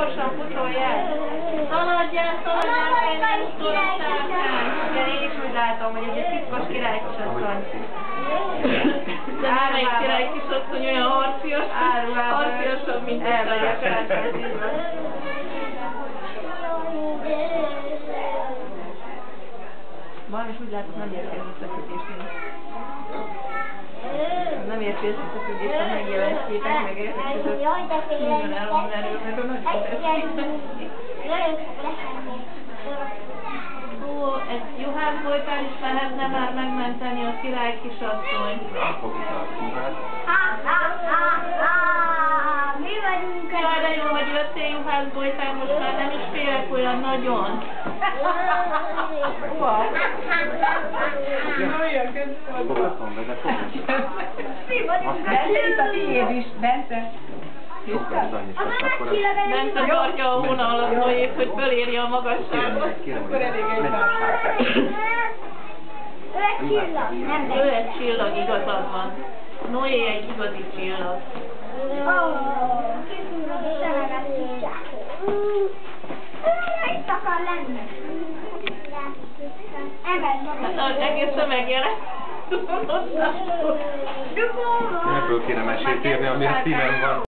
gyorsan futolj el! Szaladjál, legyen utol a sárkány! Igen, én is úgy látom, hogy ez egy titkos királykisasszony. De melyik királykisasszony olyan harciasabb, mint a sárkány. Van, és úgy látom, nem érti az összefüggést. Nem érti az összefüggést a megjelent képek, meg értek között. Minden el van erről, mert ő nagyon tetszik. Ó, egy Juhász Bojtán is lehetne már megmenteni a király kisasszonyt. Mi vagyunk? Jaj, de jó, hogy jöttél, Juhász Bojtán, most már nem is félek olyan nagyon. Hova? Olyan közben. Fogadom, de Mi vagyunk? Bence, itt a tiéd is, Bence. Bence tartja a vonalat, hogy fölérje a magasságot. Akkor elég egy pár. Ő egy csillag. Nem, Ő egy csillag, igazad van. Noé egy igazi csillag. Itt akar lenni. Hát egészen megjelent. Ebből kéne mesét írni, ami a szívem van.